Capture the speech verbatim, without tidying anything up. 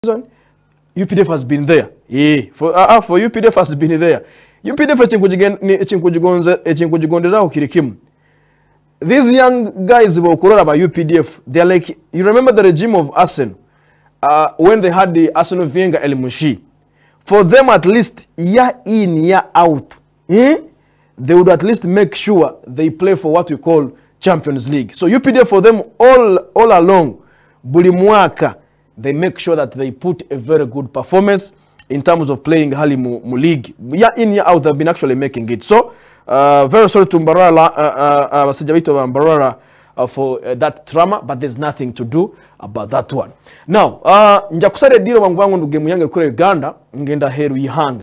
U P D F has been there. Yeah, for uh, for U P D F has been there. U P D F echinkujigondera ukirikimu. These young guys were about U P D F. They're like, you remember the regime of Arsenal uh, when they had the Arsenal Wenger El Mushi. For them, at least year in, year out, eh? They would at least make sure they play for what we call Champions League. So U P D F for them all all along, bulimwaka, they make sure that they put a very good performance in terms of playing Hali mu, mu league. Year in, year out, they've been actually making it. So uh, very sorry to Mbarara, uh, uh, uh, Mbarara uh, for uh, that trauma, but there's nothing to do about that one. Now, uh, njakusare diro wangu wangu nduge muyange kure Uganda, ngenda heru ihanga.